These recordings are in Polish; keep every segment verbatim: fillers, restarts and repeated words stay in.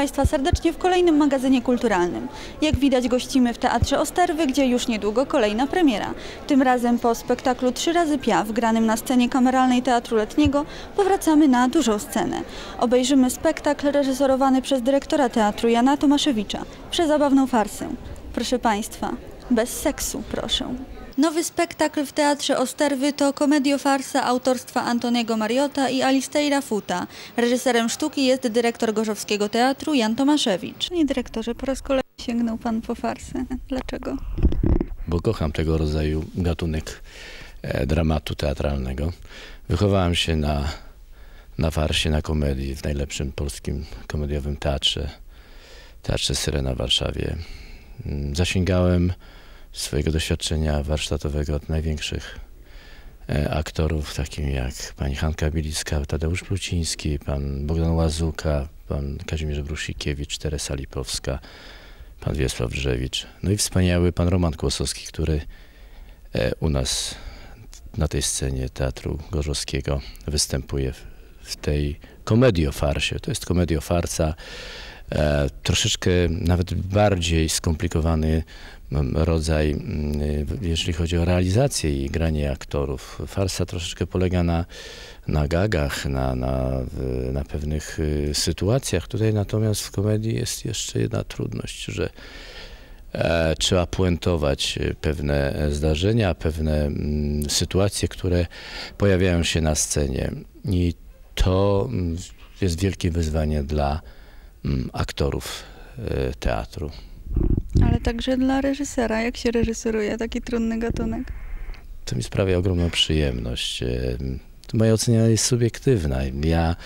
Państwa serdecznie w kolejnym magazynie kulturalnym. Jak widać, gościmy w Teatrze Osterwy, gdzie już niedługo kolejna premiera. Tym razem po spektaklu Trzy razy Piaf, granym na scenie kameralnej Teatru Letniego, powracamy na dużą scenę. Obejrzymy spektakl reżyserowany przez dyrektora teatru Jana Tomaszewicza, przezabawną farsę. Proszę Państwa, bez seksu, proszę. Nowy spektakl w Teatrze Osterwy to komediofarsa autorstwa Antoniego Mariotta i Alisteira Futa. Reżyserem sztuki jest dyrektor Gorzowskiego Teatru Jan Tomaszewicz. Panie dyrektorze, po raz kolejny sięgnął Pan po farsę. Dlaczego? Bo kocham tego rodzaju gatunek e, dramatu teatralnego. Wychowałem się na, na farsie, na komedii w najlepszym polskim komediowym teatrze, Teatrze Syrena w Warszawie. Zasięgałem swojego doświadczenia warsztatowego od największych e, aktorów, takich jak pani Hanka Bilicka, Tadeusz Pluciński, pan Bogdan Łazuka, pan Kazimierz Brusikiewicz, Teresa Lipowska, pan Wiesław Drzewicz. No i wspaniały pan Roman Kłosowski, który e, u nas na tej scenie Teatru Gorzowskiego występuje w, w tej komediofarsie. To jest komediofarsa, e, troszeczkę nawet bardziej skomplikowany rodzaj, jeżeli chodzi o realizację i granie aktorów. Farsa troszeczkę polega na, na gagach, na, na, na pewnych sytuacjach. Tutaj natomiast w komedii jest jeszcze jedna trudność, że e, trzeba puentować pewne zdarzenia, pewne m, sytuacje, które pojawiają się na scenie. I to jest wielkie wyzwanie dla m, aktorów e, teatru. Ale także dla reżysera. Jak się reżyseruje taki trudny gatunek? To mi sprawia ogromną przyjemność. Moja ocena jest subiektywna. Ja,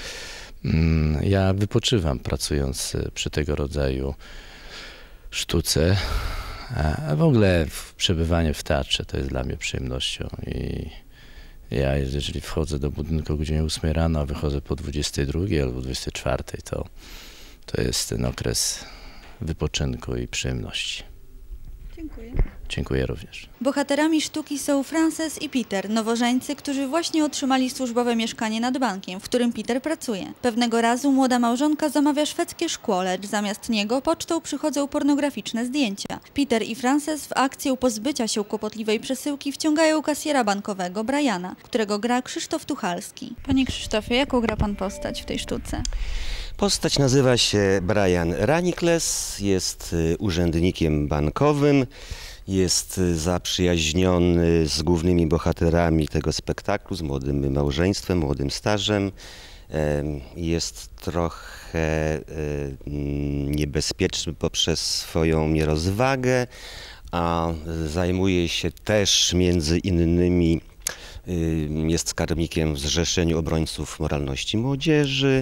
ja wypoczywam pracując przy tego rodzaju sztuce, a w ogóle przebywanie w teatrze to jest dla mnie przyjemnością. I ja, jeżeli wchodzę do budynku o godzinie ósmej rano, a wychodzę po dwudziestej drugiej albo dwudziestej czwartej, to, to jest ten okres wypoczynku i przyjemności. Dziękuję. Dziękuję również. Bohaterami sztuki są Frances i Peter, nowożeńcy, którzy właśnie otrzymali służbowe mieszkanie nad bankiem, w którym Peter pracuje. Pewnego razu młoda małżonka zamawia szwedzkie szkło, lecz zamiast niego pocztą przychodzą pornograficzne zdjęcia. Peter i Frances w akcję pozbycia się kłopotliwej przesyłki wciągają kasjera bankowego, Briana, którego gra Krzysztof Tuchalski. Panie Krzysztofie, jaką gra pan postać w tej sztuce? Postać nazywa się Brian Ranikles, jest urzędnikiem bankowym, jest zaprzyjaźniony z głównymi bohaterami tego spektaklu, z młodym małżeństwem, młodym stażem. Jest trochę niebezpieczny poprzez swoją nierozwagę, a zajmuje się też między innymi, jest skarbnikiem w Zrzeszeniu Obrońców Moralności Młodzieży.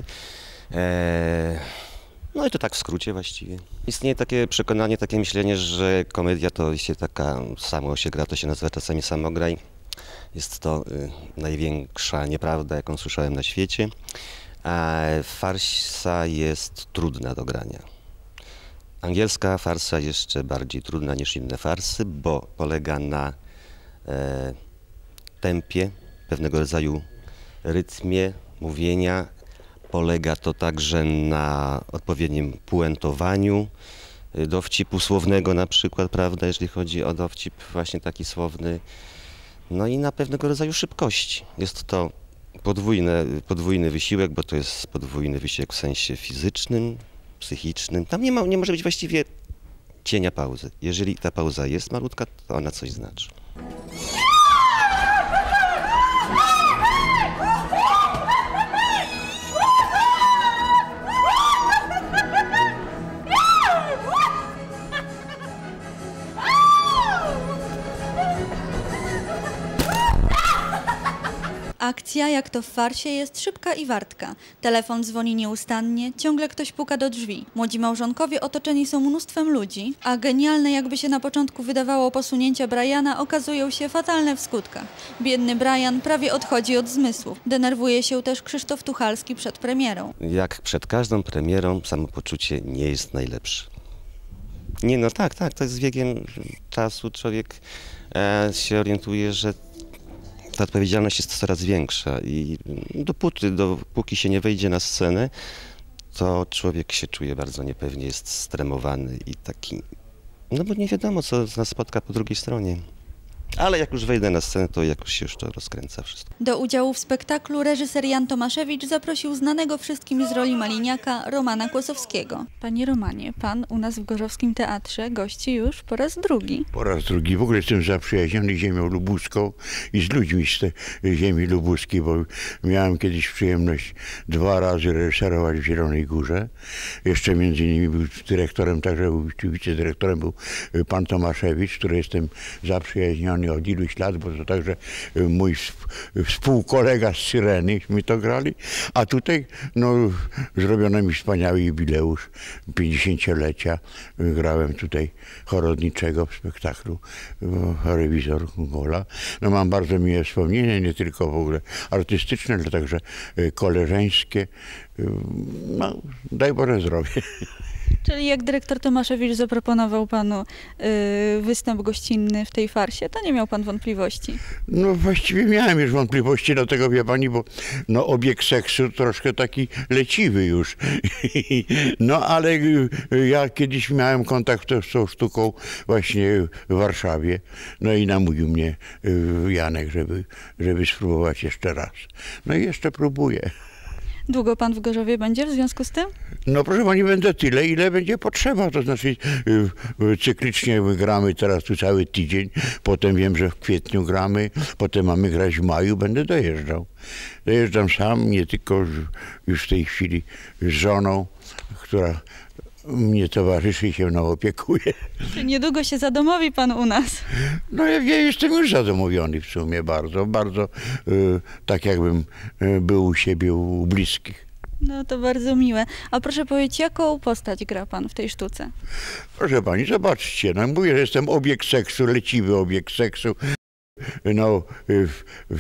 No i to tak w skrócie właściwie. Istnieje takie przekonanie, takie myślenie, że komedia to się taka, samo się gra, to się nazywa czasami samograj. Jest to y, największa nieprawda, jaką słyszałem na świecie. A farsa jest trudna do grania. Angielska farsa jeszcze bardziej trudna niż inne farsy, bo polega na e, tempie, pewnego rodzaju rytmie mówienia. Polega to także na odpowiednim puentowaniu dowcipu słownego na przykład, prawda, jeżeli chodzi o dowcip właśnie taki słowny, no i na pewnego rodzaju szybkości. Jest to podwójne, podwójny wysiłek, bo to jest podwójny wysiłek w sensie fizycznym, psychicznym. Tam nie, ma, nie może być właściwie cienia pauzy. Jeżeli ta pauza jest malutka, to ona coś znaczy. Akcja, jak to w farsie, jest szybka i wartka. Telefon dzwoni nieustannie, ciągle ktoś puka do drzwi. Młodzi małżonkowie otoczeni są mnóstwem ludzi, a genialne, jakby się na początku wydawało, posunięcia Briana okazują się fatalne w skutkach. Biedny Brian prawie odchodzi od zmysłów. Denerwuje się też Krzysztof Tuchalski przed premierą. Jak przed każdą premierą samopoczucie nie jest najlepsze. Nie, no tak, tak, to jest z biegiem czasu człowiek e, się orientuje, że ta odpowiedzialność jest coraz większa i dopóty, dopóki się nie wejdzie na scenę, to człowiek się czuje bardzo niepewnie, jest stremowany i taki, no bo nie wiadomo, co nas spotka po drugiej stronie. Ale jak już wejdę na scenę, to jakoś się już to rozkręca wszystko. Do udziału w spektaklu reżyser Jan Tomaszewicz zaprosił znanego wszystkim z roli Maliniaka Romana Kłosowskiego. Panie Romanie, pan u nas w Gorzowskim Teatrze gości już po raz drugi. Po raz drugi. W ogóle jestem zaprzyjaźniony ziemią lubuską i z ludźmi z tej ziemi lubuskiej, bo miałem kiedyś przyjemność dwa razy reżyserować w Zielonej Górze. Jeszcze między innymi był dyrektorem, także był, wicedyrektorem był pan Tomaszewicz, który jestem zaprzyjaźniony od iluś lat, bo to także mój współkolega z Syreny mi to grali, a tutaj no, zrobiono mi wspaniały jubileusz pięćdziesięciolecia. Grałem tutaj chorodniczego w spektaklu Rewizor Gola. No, mam bardzo miłe wspomnienia, nie tylko w ogóle artystyczne, ale także koleżeńskie. No, daj Boże zdrowie. Czyli jak dyrektor Tomaszewicz zaproponował panu y, występ gościnny w tej farsie, to nie miał pan wątpliwości? No właściwie miałem już wątpliwości, dlatego wie pani, bo no, obieg seksu troszkę taki leciwy już. No ale ja kiedyś miałem kontakt z tą sztuką właśnie w Warszawie, no i namówił mnie Janek, żeby, żeby spróbować jeszcze raz. No i jeszcze próbuję. Długo pan w Gorzowie będzie w związku z tym? No proszę pani, będę tyle, ile będzie potrzeba, to znaczy y, cyklicznie gramy teraz tu cały tydzień, potem wiem, że w kwietniu gramy, potem mamy grać w maju, będę dojeżdżał. Dojeżdżam sam, nie tylko już w tej chwili z żoną, która mnie towarzyszy i się mną opiekuje. Czy niedługo się zadomowi pan u nas? No ja, ja jestem już zadomowiony w sumie bardzo, bardzo y, tak jakbym y, był u siebie, u bliskich. No to bardzo miłe. A proszę powiedzieć, jaką postać gra pan w tej sztuce? Proszę pani, zobaczcie, no mówię, że jestem obiekt seksu, leciwy obiekt seksu. No, w, w,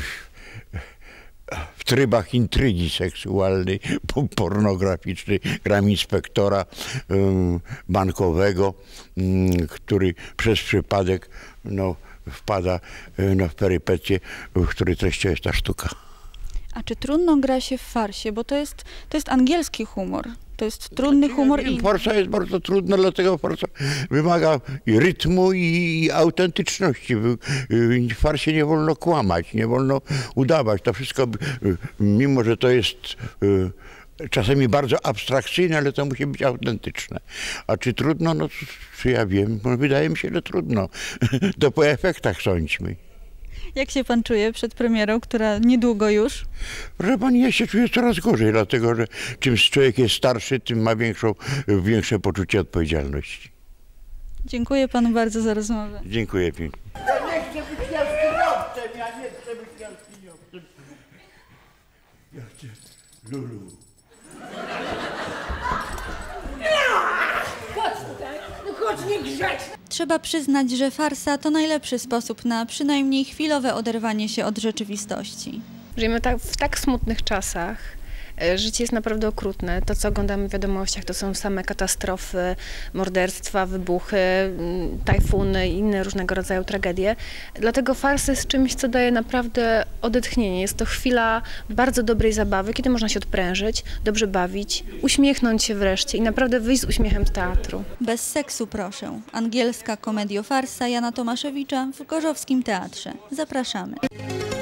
w trybach intrygi seksualnej, pornograficznej, gram inspektora um, bankowego, um, który przez przypadek no, wpada no, w perypetie, w której treścią jest ta sztuka. A czy trudno gra się w farsie? Bo to jest, to jest angielski humor. To jest trudny humor. I farsa jest bardzo trudna, dlatego farsa wymaga i rytmu i, i autentyczności. W farsie nie wolno kłamać, nie wolno udawać. To wszystko, mimo że to jest czasami bardzo abstrakcyjne, ale to musi być autentyczne. A czy trudno? No, czy ja wiem? Wydaje mi się, że trudno. To po efektach sądźmy. Jak się pan czuje przed premierą, która niedługo już? Proszę pani, ja się czuję coraz gorzej, dlatego że czym człowiek jest starszy, tym ma większą, większe poczucie odpowiedzialności. Dziękuję panu bardzo za rozmowę. Dziękuję pięknie. Ja nie chcę być jaskiniowcem, ja nie chcę być jaskiniowcem. Ja chcę Lulu. Chodź tutaj, no chodź niegrzeczna. Trzeba przyznać, że farsa to najlepszy sposób na przynajmniej chwilowe oderwanie się od rzeczywistości. Żyjemy tak, w tak smutnych czasach. Życie jest naprawdę okrutne. To, co oglądamy w wiadomościach, to są same katastrofy, morderstwa, wybuchy, tajfuny i inne różnego rodzaju tragedie. Dlatego farsa jest czymś, co daje naprawdę odetchnienie. Jest to chwila bardzo dobrej zabawy, kiedy można się odprężyć, dobrze bawić, uśmiechnąć się wreszcie i naprawdę wyjść z uśmiechem z teatru. Bez seksu, proszę. Angielska komediofarsa Jana Tomaszewicza w Gorzowskim Teatrze. Zapraszamy.